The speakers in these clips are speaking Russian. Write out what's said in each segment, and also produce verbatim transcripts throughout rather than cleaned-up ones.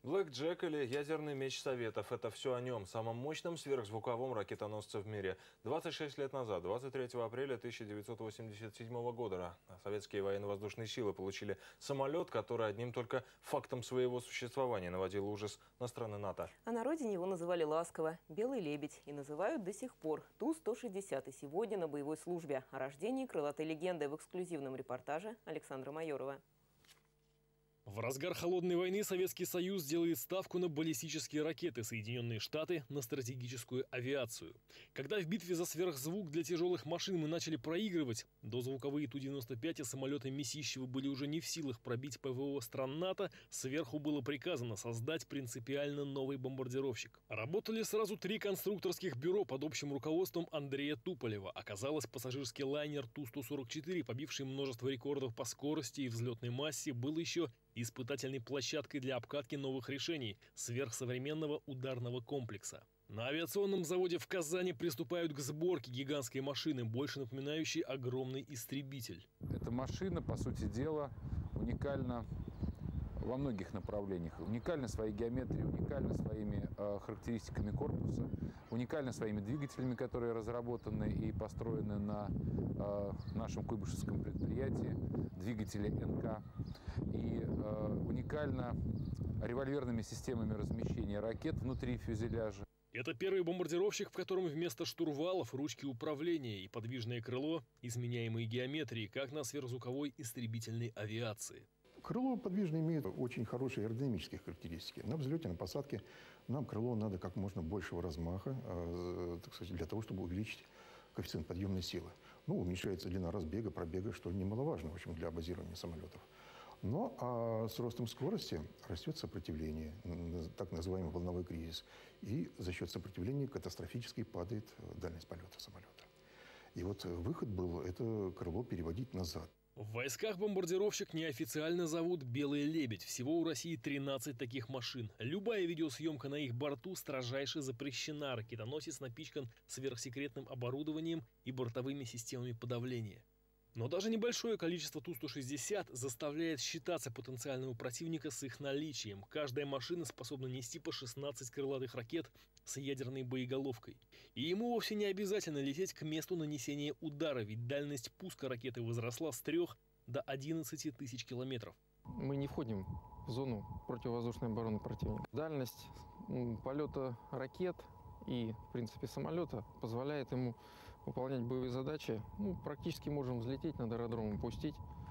Блэк Джек или ядерный меч Советов – это все о нем, самом мощном сверхзвуковом ракетоносце в мире. двадцать шесть лет назад, двадцать третьего апреля тысяча девятьсот восемьдесят седьмого года, советские военно-воздушные силы получили самолет, который одним только фактом своего существования наводил ужас на страны НАТО. А на родине его называли ласково «Белый лебедь» и называют до сих пор. Ту сто шестьдесят и сегодня на боевой службе. О рождении крылатой легенды в эксклюзивном репортаже Александра Майорова. В разгар холодной войны Советский Союз делает ставку на баллистические ракеты, Соединенные Штаты – на стратегическую авиацию. Когда в битве за сверхзвук для тяжелых машин мы начали проигрывать, дозвуковые Ту девяносто пять и самолеты Месищева были уже не в силах пробить ПВО стран НАТО, сверху было приказано создать принципиально новый бомбардировщик. Работали сразу три конструкторских бюро под общим руководством Андрея Туполева. Оказалось, пассажирский лайнер Ту сто сорок четыре, побивший множество рекордов по скорости и взлетной массе, был еще испытательной площадкой для обкатки новых решений сверхсовременного ударного комплекса. На авиационном заводе в Казани приступают к сборке гигантской машины, больше напоминающей огромный истребитель. Эта машина, по сути дела, уникальна во многих направлениях. Уникальна своей геометрией, уникальна своими э, характеристиками корпуса, уникальна своими двигателями, которые разработаны и построены на э, нашем куйбышевском предприятии, двигатели эн ка. И э, уникальна револьверными системами размещения ракет внутри фюзеляжа. Это первый бомбардировщик, в котором вместо штурвалов ручки управления и подвижное крыло изменяемой геометрии, как на сверхзвуковой истребительной авиации. Крыло подвижное имеет очень хорошие аэродинамические характеристики. На взлете, на посадке нам крыло надо как можно большего размаха, э, так сказать, для того, чтобы увеличить коэффициент подъемной силы. Ну, уменьшается длина разбега, пробега, что немаловажно, в общем, для базирования самолетов. Но а с ростом скорости растет сопротивление, так называемый волновой кризис. И за счет сопротивления катастрофически падает дальность полета самолета. И вот выход был это крыло переводить назад. В войсках бомбардировщик неофициально зовут «Белый лебедь». Всего у России тринадцать таких машин. Любая видеосъемка на их борту строжайше запрещена. Ракетоносец напичкан сверхсекретным оборудованием и бортовыми системами подавления. Но даже небольшое количество Ту сто шестьдесят заставляет считаться потенциального противника с их наличием. Каждая машина способна нести по шестнадцать крылатых ракет с ядерной боеголовкой. И ему вовсе не обязательно лететь к месту нанесения удара, ведь дальность пуска ракеты возросла с трёх до одиннадцати тысяч километров. Мы не входим в зону противовоздушной обороны противника. Дальность полета ракет и, в принципе, самолета позволяет ему выполнять боевые задачи. Ну, практически можем взлететь над аэродромом, пустить,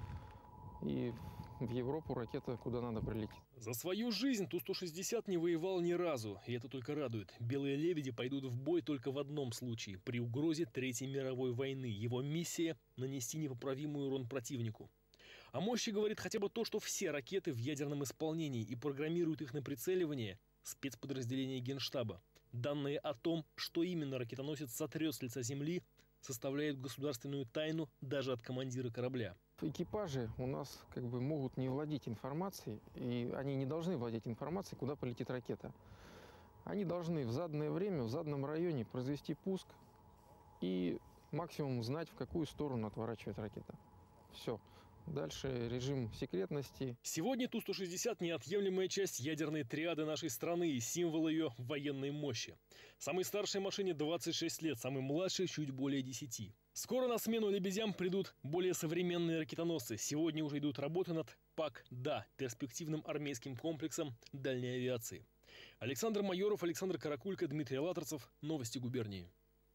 и в Европу ракета куда надо прилетит. За свою жизнь Ту сто шестьдесят не воевал ни разу, и это только радует. Белые лебеди пойдут в бой только в одном случае – при угрозе Третьей мировой войны. Его миссия – нанести непоправимый урон противнику. О мощи говорит хотя бы то, что все ракеты в ядерном исполнении и программируют их на прицеливание спецподразделения Генштаба. Данные о том, что именно ракетоносец сотрет с лица земли, составляют государственную тайну даже от командира корабля. Экипажи у нас как бы могут не владеть информацией, и они не должны владеть информацией, куда полетит ракета. Они должны в заданное время, в заданном районе произвести пуск и максимум знать, в какую сторону отворачивает ракета. Все. Дальше режим секретности. Сегодня Ту сто шестьдесят – неотъемлемая часть ядерной триады нашей страны и символ ее военной мощи. Самой старшей машине двадцать шесть лет, самой младшей чуть более десяти. Скоро на смену «Лебедям» придут более современные ракетоносцы. Сегодня уже идут работы над ПАК-Да, перспективным армейским комплексом дальней авиации. Александр Майоров, Александр Каракулько, Дмитрий Алаторцев. Новости губернии.